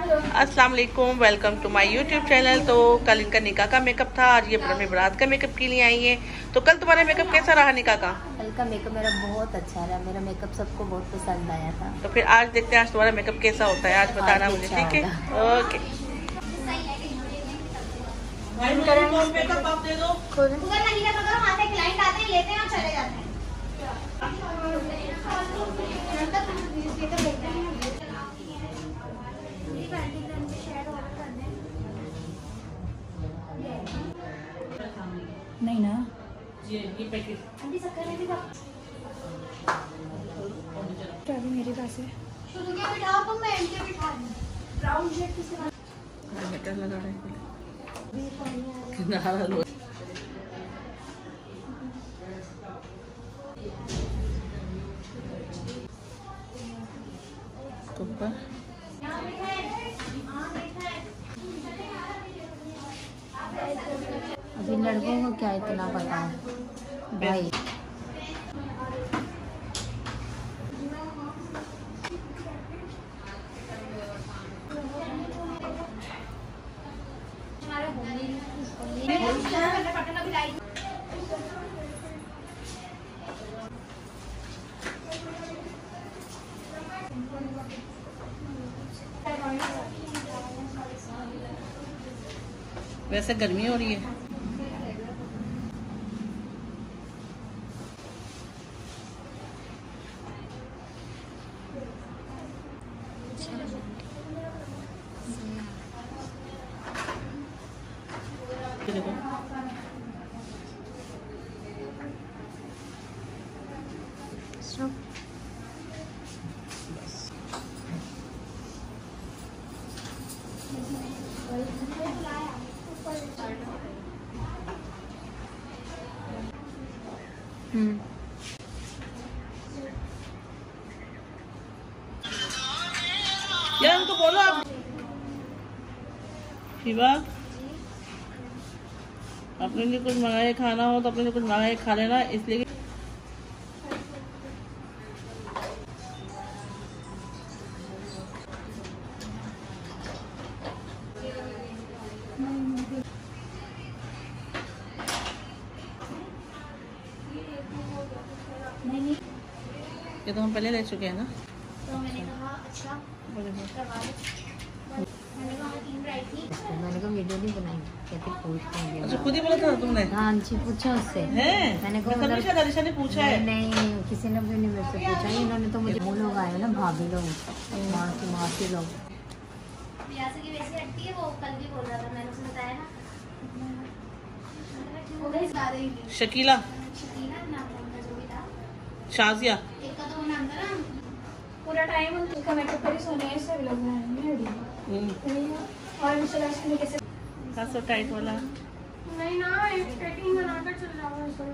अस्सलाम वालेकुम, welcome to my YouTube channel. तो कल इनका निकाह का मेकअप था और ये अपने बारात का मेकअप के लिए आई है। तो कल तुम्हारा मेकअप कैसा रहा निकाह का? कल का मेकअप मेरा बहुत अच्छा रहा। मेरा मेकअप सबको बहुत पसंद आया था। तो फिर आज देखते हैं आज तुम्हारा मेकअप कैसा होता है, आज बताना मुझे, ठीक है? ओके। मेकअप आप दे दो। क्लाइंट आते हैं, लेते हैं और चले जाते हैं। नहीं ना ये पैकेट अभी मेरे पास है। शुरू के बिठाओ तो मैं इनके बिठा दूं। ब्राउन शेड किसके पास? बेटर लगा रहे हैं। अभी लड़कों को क्या इतना पता है भाई। वैसे गर्मी हो रही है। देखो यार उनको बोलो आप। शिवा, अपने लिए कुछ मंगाए खाना हो तो अपने लिए कुछ मंगाए खा लेना, इसलिए ये तो हम पहले ले चुके हैं ना। तो मैंने कहा अच्छा करवा दो। मैंने कहा 3 ब्राइड थी। मैंने कहा वीडियो नहीं बनाई, कहती पूछ लेंगे। अच्छा खुद ही बोला था तुमने? हाँ जी, पूछा उससे। मैंने कहा तभी शायद अलीशा ने पूछा है। नहीं, किसी ने भी नहीं मेरे से पूछा। इन्होंने तो मुझे वो लोग आए ना, भाभी लोग, मासी लोग। प्यासे की वैसी हटती है, वो कल भी बोल रहा था, मैंने उसे बताया ना। वो गई गा रही थी शकीला, शकीला नाम था उनका, जो भी था। शाजिया, एक का तो नाम था ना। पूरा टाइम उनका मेकअप करी सोने से भी लोग आए और इंस्टाग्राम से कैसे सो टाइट वाला। नहीं ना, एक स्केटिंग बनाकर चल रहा हूं सो।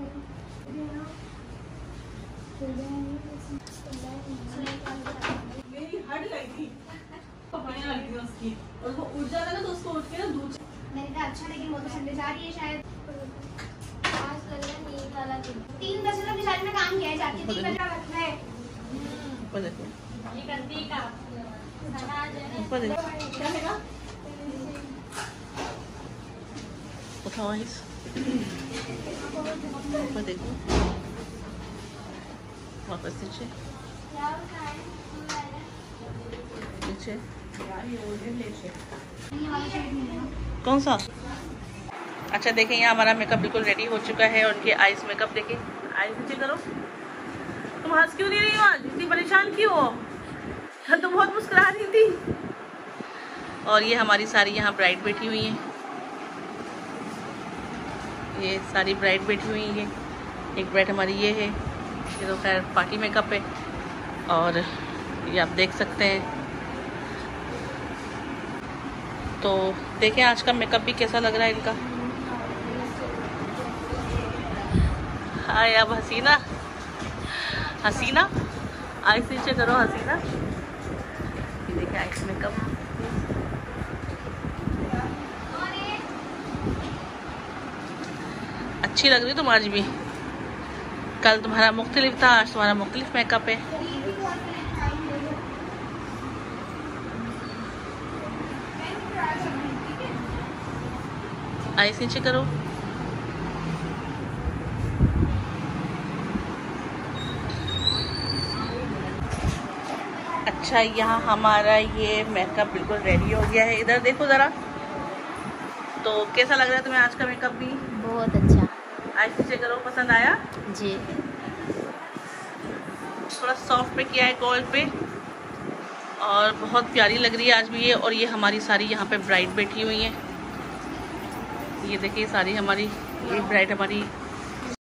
मेरी हट गई थी, पपाया लगी थी उसकी, और वो उठ जाता ना तो उसको उठ के ना दूध। मैंने कहा अच्छा, लेकिन वो तो संडे जा रही है शायद। आज कल नींद वाला दिन 3 बजे तक शायद में काम किया है, जाके 3 बजे तक है। ऊपर देखो, ये गंदी का ऊपर देखो, क्या है ना? उठाओ इस, ऊपर देखो, वापस नीचे नीचे। कौन सा? अच्छा देखें, यहाँ हमारा मेकअप बिल्कुल रेडी हो चुका है। और उनके आईज मेकअप देखें, आईज नीचे करो। तुम हंस क्यों नहीं रही हो आज? इतनी परेशान क्यों हो? तुम बहुत मुस्कुरा रही थी। और ये हमारी सारी यहाँ ब्राइड बैठी हुई हैं, ये सारी ब्राइड बैठी हुई है। एक ब्राइड हमारी ये है, ये तो खैर पार्टी मेकअप है। और ये आप देख सकते हैं। तो देखें आज का मेकअप भी कैसा लग रहा है इनका। हाय अब हसीना, हसीना आइस नीचे करो, हसीना। ये देखिए आइस मेकअप। अच्छी लग रही तुम आज भी। कल तुम्हारा मुख्तलिफ था, आज तुम्हारा मुख्तलिफ मेकअप है। आइस नीचे करो। अच्छा, यहाँ हमारा ये मेकअप बिल्कुल रेडी हो गया है। इधर देखो ज़रा, तो कैसा लग रहा है तुम्हें आज का मेकअप भी? बहुत अच्छा। आइस नीचे करो। पसंद आया जी। थोड़ा सॉफ्ट पे किया है कॉल पे, और बहुत प्यारी लग रही है आज भी ये। और ये हमारी सारी यहाँ पे ब्राइड बैठी हुई हैं। ये देखिए सारी हमारी, ये ब्राइड हमारी